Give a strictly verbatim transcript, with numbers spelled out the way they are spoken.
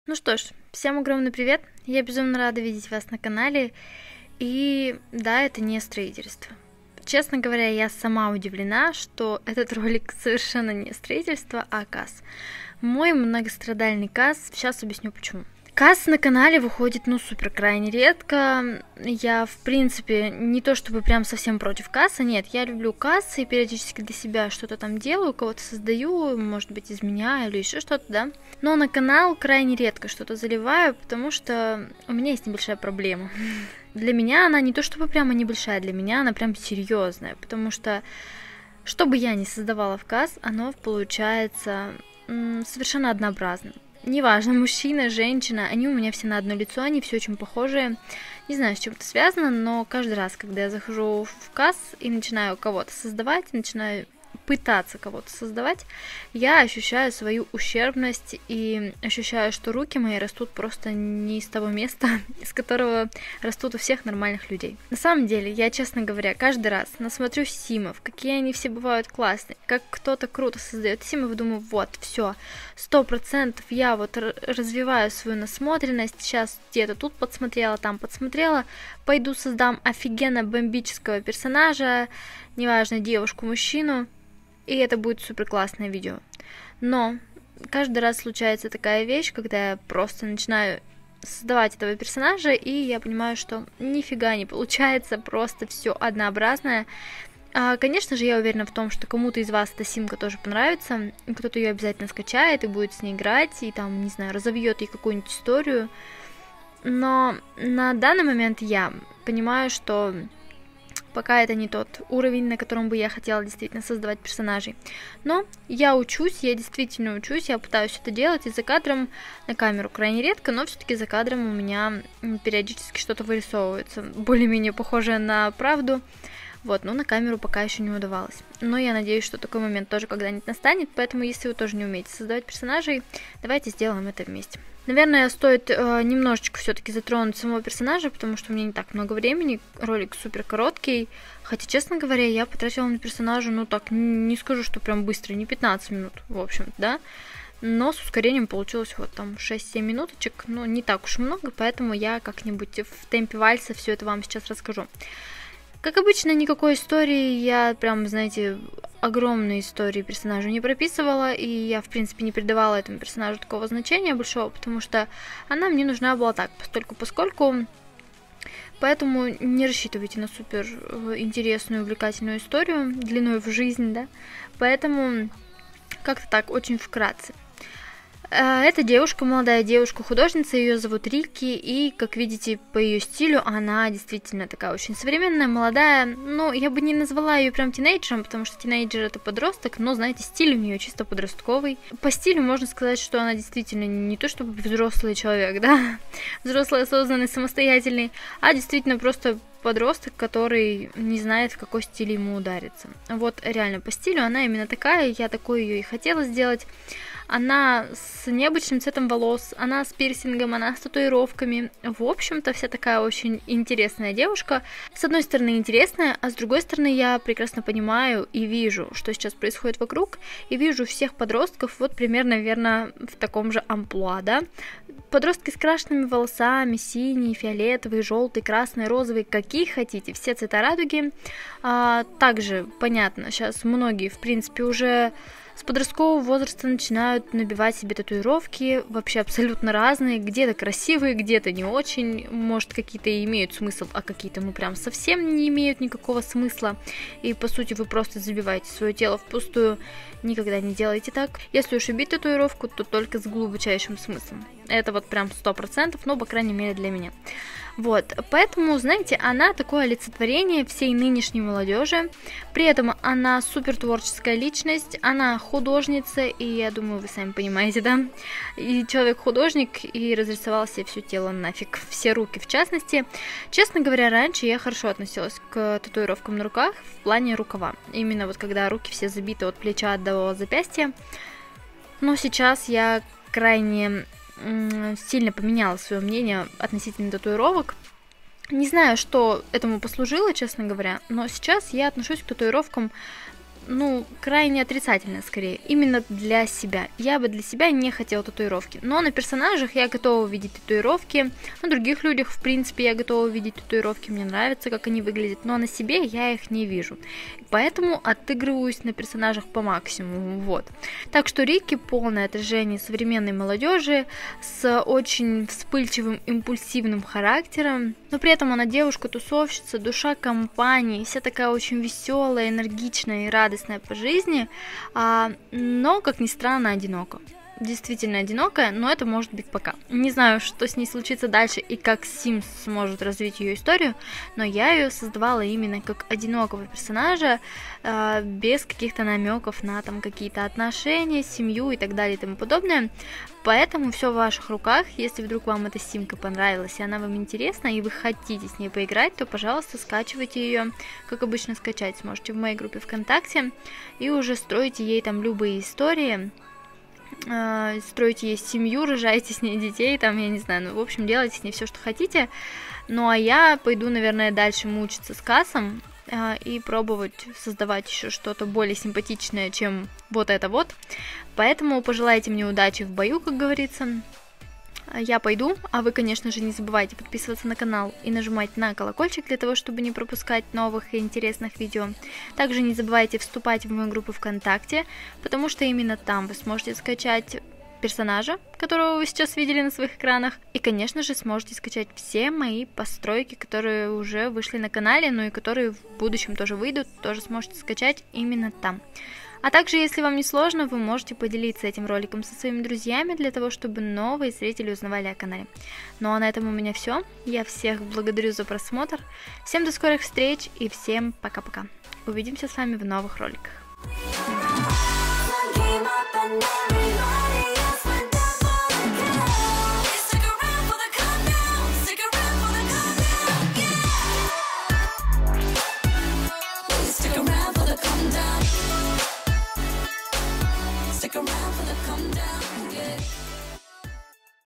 Ну что ж, всем огромный привет! Я безумно рада видеть вас на канале. И да, это не строительство. Честно говоря, я сама удивлена, что этот ролик совершенно не строительство, а КАС. Мой многострадальный КАС. Сейчас объясню почему. КАС на канале выходит, ну, супер крайне редко. Я, в принципе, не то чтобы прям совсем против КАСа, нет, я люблю КАС и периодически для себя что-то там делаю, кого-то создаю, может быть, изменяю или еще что-то, да. Но на канал крайне редко что-то заливаю, потому что у меня есть небольшая проблема. Для меня она не то чтобы прямо небольшая, для меня она прям серьезная, потому что, что бы я ни создавала в КАС, оно получается м, совершенно однообразным. Неважно, мужчина, женщина, они у меня все на одно лицо, они все очень похожие. Не знаю, с чем это связано, но каждый раз, когда я захожу в КАС и начинаю кого-то создавать, начинаю пытаться кого-то создавать, я ощущаю свою ущербность и ощущаю, что руки мои растут просто не из того места, из которого растут у всех нормальных людей. На самом деле, я, честно говоря, каждый раз насмотрю симов, какие они все бывают классные, как кто-то круто создает симов, думаю, вот, все, сто процентов я вот развиваю свою насмотренность, сейчас где-то тут подсмотрела, там подсмотрела, пойду создам офигенно бомбического персонажа, неважно, девушку, мужчину, и это будет супер классное видео. Но каждый раз случается такая вещь, когда я просто начинаю создавать этого персонажа, и я понимаю, что нифига не получается, просто все однообразное. А, конечно же, я уверена в том, что кому-то из вас эта симка тоже понравится, кто-то ее обязательно скачает и будет с ней играть, и там, не знаю, разовьет ей какую-нибудь историю. Но на данный момент я понимаю, что пока это не тот уровень, на котором бы я хотела действительно создавать персонажей. Но я учусь, я действительно учусь, я пытаюсь это делать, и за кадром, на камеру крайне редко, но все-таки за кадром у меня периодически что-то вырисовывается, более-менее похожее на правду. Вот, но на камеру пока еще не удавалось. Но я надеюсь, что такой момент тоже когда-нибудь настанет, поэтому если вы тоже не умеете создавать персонажей, давайте сделаем это вместе. Наверное, стоит э, немножечко все-таки затронуть самого персонажа, потому что у меня не так много времени, ролик супер короткий. Хотя, честно говоря, я потратила на персонажа, ну так, не скажу, что прям быстро, не пятнадцать минут, в общем, да. Но с ускорением получилось вот там шесть-семь минуточек, ну не так уж много, поэтому я как-нибудь в темпе вальса все это вам сейчас расскажу. Как обычно, никакой истории, я прям, знаете, огромные истории персонажу не прописывала, и я, в принципе, не придавала этому персонажу такого значения большого, потому что она мне нужна была так, постольку-поскольку, поэтому не рассчитывайте на супер интересную, увлекательную историю, длиной в жизнь, да, поэтому как-то так, очень вкратце. Это девушка, молодая девушка-художница, ее зовут Рикки, и, как видите, по ее стилю она действительно такая очень современная, молодая, ну, я бы не назвала ее прям тинейджером, потому что тинейджер это подросток, но, знаете, стиль у нее чисто подростковый. По стилю можно сказать, что она действительно не то чтобы взрослый человек, да, взрослый, осознанный, самостоятельный, а действительно просто подросток, который не знает, в какой стиль ему удариться. Вот реально по стилю она именно такая, я такой ее и хотела сделать. Она с необычным цветом волос, она с пирсингом, она с татуировками. В общем-то, вся такая очень интересная девушка. С одной стороны, интересная, а с другой стороны, я прекрасно понимаю и вижу, что сейчас происходит вокруг, и вижу всех подростков вот примерно, наверное, в таком же амплуа, да. Подростки с крашенными волосами, синие, фиолетовые, желтые, красные, розовые, какие хотите, все цвета радуги. А, также, понятно, сейчас многие, в принципе, уже с подросткового возраста начинают набивать себе татуировки, вообще абсолютно разные, где-то красивые, где-то не очень, может, какие-то и имеют смысл, а какие-то, ну, прям совсем не имеют никакого смысла, и, по сути, вы просто забиваете свое тело впустую, никогда не делайте так. Если уж убить татуировку, то только с глубочайшим смыслом. Это вот прям сто процентов, но, по крайней мере, для меня. Вот, поэтому, знаете, она такое олицетворение всей нынешней молодежи, при этом она супер творческая личность, она художница, и я думаю, вы сами понимаете, да, и человек-художник, и разрисовал себе все тело нафиг, все руки в частности. Честно говоря, раньше я хорошо относилась к татуировкам на руках в плане рукава, именно вот когда руки все забиты от плеча до запястья, но сейчас я крайне сильно поменяла свое мнение относительно татуировок. Не знаю, что этому послужило, честно говоря, но сейчас я отношусь к татуировкам ну, крайне отрицательное скорее, именно для себя. Я бы для себя не хотела татуировки, но на персонажах я готова увидеть татуировки, на других людях, в принципе, я готова увидеть татуировки, мне нравится, как они выглядят, но на себе я их не вижу, поэтому отыгрываюсь на персонажах по максимуму, вот. Так что Рикки полное отражение современной молодежи с очень вспыльчивым, импульсивным характером, но при этом она девушка-тусовщица, душа компании, вся такая очень веселая, энергичная и радостная по жизни, а, но, как ни странно, одинока. Действительно одинокая, но это может быть пока. Не знаю, что с ней случится дальше и как Sims сможет развить ее историю, но я ее создавала именно как одинокого персонажа, э, без каких-то намеков на там какие-то отношения, семью и так далее и тому подобное. Поэтому все в ваших руках. Если вдруг вам эта симка понравилась и она вам интересна, и вы хотите с ней поиграть, то, пожалуйста, скачивайте ее. Как обычно, скачать сможете в моей группе ВКонтакте и уже строите ей там любые истории. Строите ей семью, рожаете с ней детей, там, я не знаю, ну, в общем, делайте с ней все, что хотите. Ну, а я пойду, наверное, дальше мучиться с Касом э, и пробовать создавать еще что-то более симпатичное, чем вот это вот. Поэтому пожелайте мне удачи в бою, как говорится. Я пойду, а вы, конечно же, не забывайте подписываться на канал и нажимать на колокольчик для того, чтобы не пропускать новых и интересных видео. Также не забывайте вступать в мою группу ВКонтакте, потому что именно там вы сможете скачать персонажа, которого вы сейчас видели на своих экранах, и, конечно же, сможете скачать все мои постройки, которые уже вышли на канале, ну и которые в будущем тоже выйдут, тоже сможете скачать именно там. А также, если вам не сложно, вы можете поделиться этим роликом со своими друзьями, для того, чтобы новые зрители узнавали о канале. Ну а на этом у меня все. Я всех благодарю за просмотр. Всем до скорых встреч и всем пока-пока. Увидимся с вами в новых роликах. Stick around for the come down, yeah.